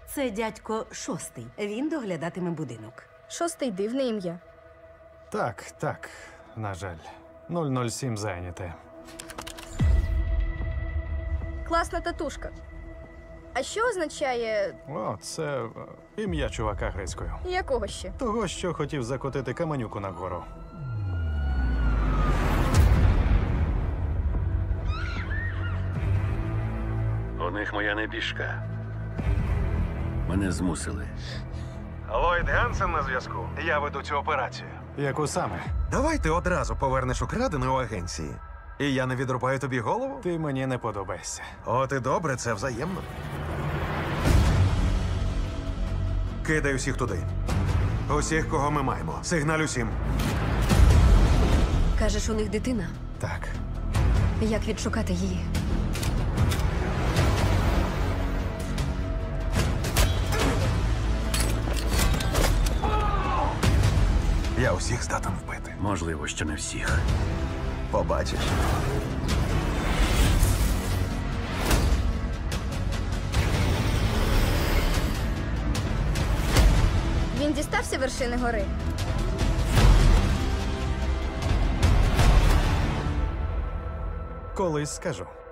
Це дядько Шостий. Він доглядатиме будинок. Шостий дивне ім'я. Так, на жаль. 007 зайняте. Класна татушка. А що означає О, це ім'я чувака грецькою. якого ще? Того, що хотів закотити каменюку нагору. У них моя небіжка. Мене змусили. Ллойд Гансен на зв'язку. Я веду цю операцію. Яку саме? Давай ти одразу повернеш украдене у агенції. І я не відрубаю тобі голову? Ти мені не подобаєшся. От і добре, це взаємно. Кидай усіх туди. Усіх, кого ми маємо. Сигналь усім. Кажеш, у них дитина. Так. Як відшукати її? Я усіх здатен вбити. Можливо, що не всіх. Побачиш. Він дістався вершини гори. Колись скажу.